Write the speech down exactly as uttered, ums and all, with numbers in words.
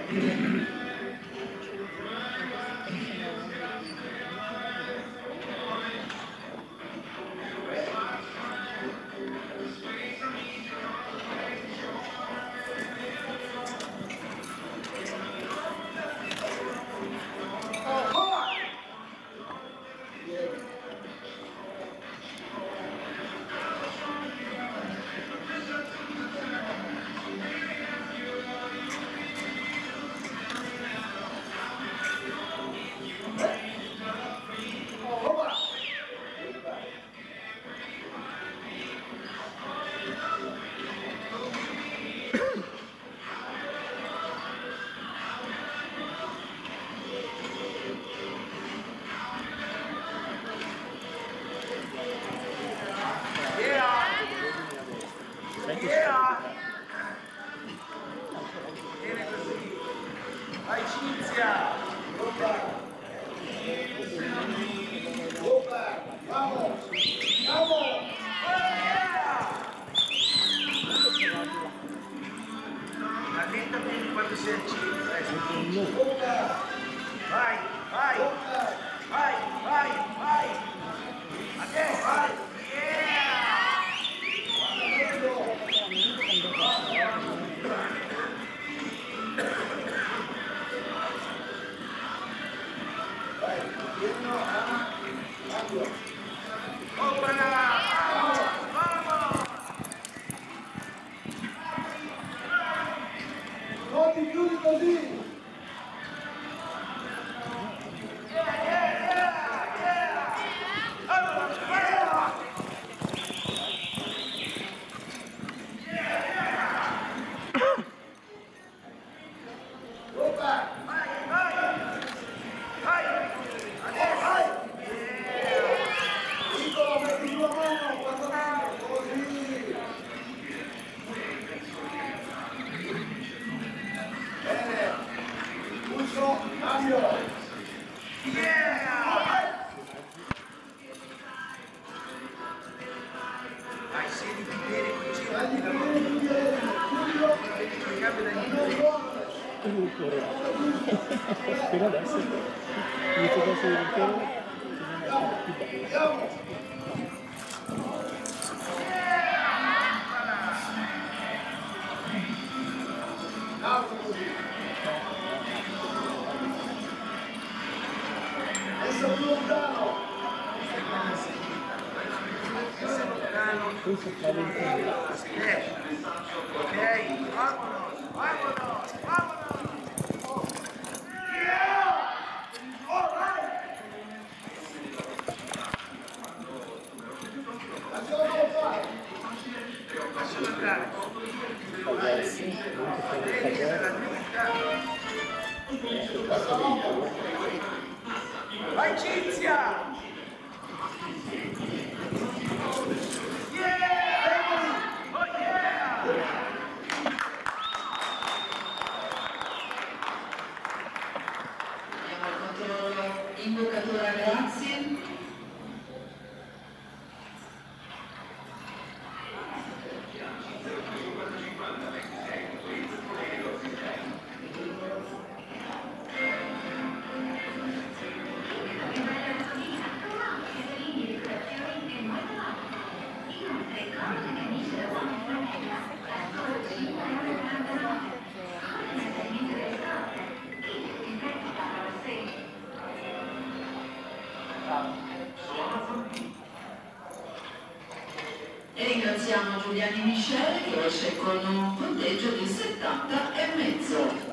Vai Cinzia! Vamos! Vamos! Attenta bene quando sei acceso. Vai, vai! Vai, vai, vai! A te, vai! Non ti chiudi così! Cambio! Yeah! Dai, siediti bene così, vedi la Fino adesso inizio a essere intero più bello. Adesso più lontano! Questo fa ventino. Ok, vamonos, vamonos, vamonos! Yeah! All right! Lascialo fare! Lascialo entrare! Vai Cinzia! Yeah! Oh yeah! Andiamo al controllo imboccatura, grazie. E ringraziamo Giuliani Michele che esce con un punteggio di settanta e mezzo.